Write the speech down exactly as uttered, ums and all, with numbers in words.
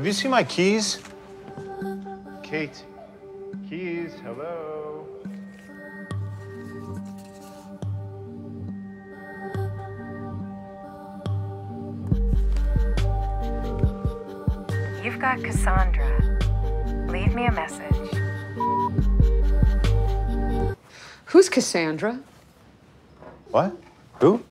Have you seen my keys? Kate. Keys, hello. You've got Cassandra. Leave me a message. Who's Cassandra? What? Who?